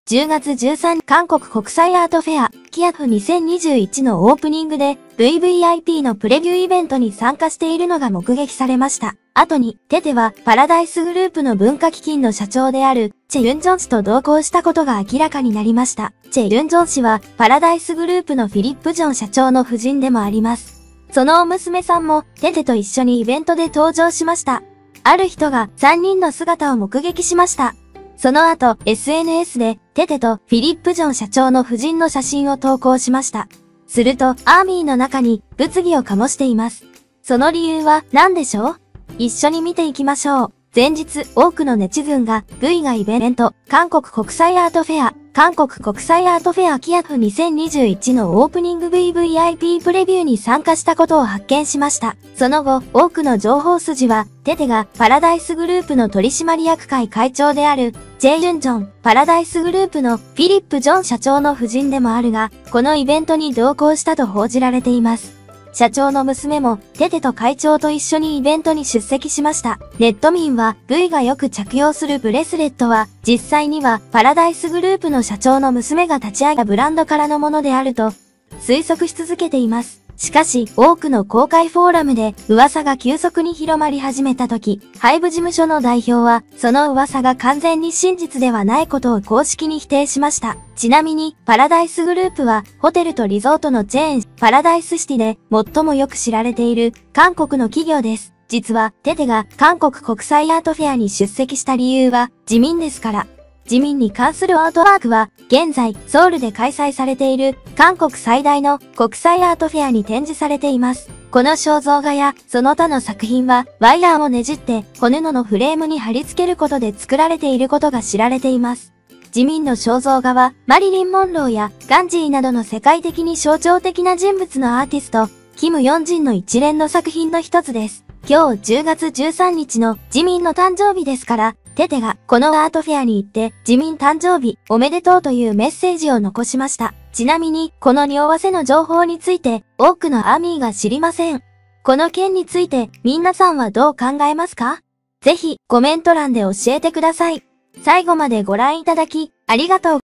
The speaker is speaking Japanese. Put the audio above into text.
10月13日韓国国際アートフェア、キアフ2021のオープニングで VVIP のプレビューイベントに参加しているのが目撃されました。後に、テテはパラダイスグループの文化基金の社長であるチェ・ユンジョン氏と同行したことが明らかになりました。チェ・ユンジョン氏はパラダイスグループのフィリップ・ジョン社長の夫人でもあります。そのお娘さんもテテと一緒にイベントで登場しました。ある人が3人の姿を目撃しました。その後、SNS でテテとフィリップ・ジョン社長の夫人の写真を投稿しました。すると、アーミーの中に物議を醸しています。その理由は何でしょう？一緒に見ていきましょう。前日、多くのネチズンが V がイベント、韓国国際アートフェア、韓国国際アートフェアキアフ2021のオープニング VVIP プレビューに参加したことを発見しました。その後、多くの情報筋は、テテがパラダイスグループの取締役会会長である、チェ・ユンジョン、パラダイスグループのフィリップ・ジョン社長の夫人でもあるが、このイベントに同行したと報じられています。社長の娘も、テテと会長と一緒にイベントに出席しました。ネット民は、V がよく着用するブレスレットは、実際には、パラダイスグループの社長の娘が立ち上げたブランドからのものであると、推測し続けています。しかし、多くの公開フォーラムで、噂が急速に広まり始めた時、ハイブ事務所の代表は、その噂が完全に真実ではないことを公式に否定しました。ちなみに、パラダイスグループは、ホテルとリゾートのチェーン、パラダイスシティで、最もよく知られている、韓国の企業です。実は、テテが、韓国国際アートフェアに出席した理由は、自民ですから。自民に関するアートワークは、現在、ソウルで開催されている、韓国最大の国際アートフェアに展示されています。この肖像画や、その他の作品は、ワイヤーをねじって、骨布のフレームに貼り付けることで作られていることが知られています。自民の肖像画は、マリリン・モンローや、ガンジーなどの世界的に象徴的な人物のアーティスト、キム・ヨンジンの一連の作品の一つです。今日10月13日の自民の誕生日ですから、テテがこのアートフェアに行って自民誕生日おめでとうというメッセージを残しました。ちなみにこの匂わせの情報について多くのアーミーが知りません。この件について皆さんはどう考えますか？ぜひコメント欄で教えてください。最後までご覧いただきありがとう。